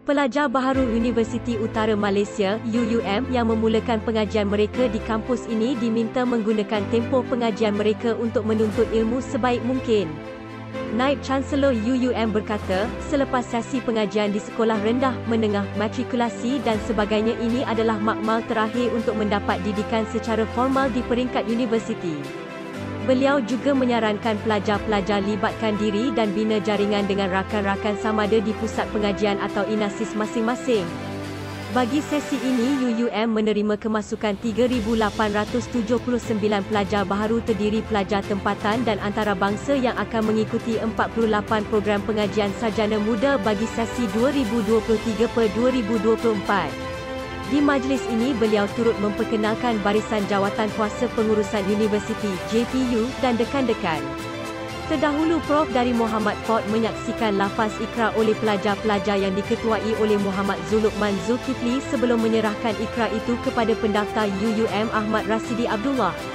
Pelajar baharu Universiti Utara Malaysia (UUM) yang memulakan pengajian mereka di kampus ini diminta menggunakan tempoh pengajian mereka untuk menuntut ilmu sebaik mungkin. Naib Chancellor UUM berkata, selepas sesi pengajian di sekolah rendah, menengah, matrikulasi dan sebagainya, ini adalah makmal terakhir untuk mendapat didikan secara formal di peringkat universiti. Beliau juga menyarankan pelajar-pelajar libatkan diri dan bina jaringan dengan rakan-rakan samada di pusat pengajian atau inasis masing-masing. Bagi sesi ini, UUM menerima kemasukan 3,879 pelajar baharu terdiri pelajar tempatan dan antarabangsa yang akan mengikuti 48 program pengajian sarjana muda bagi sesi 2023-2024. Di majlis ini beliau turut memperkenalkan barisan jawatan kuasa pengurusan universiti JPU dan dekan-dekan. Terdahulu Prof dari Muhammad Ford menyaksikan lafaz ikrar oleh pelajar-pelajar yang diketuai oleh Muhammad Zulukman Zulkifli sebelum menyerahkan ikrar itu kepada pendaftar UUM Ahmad Rasidi Abdullah.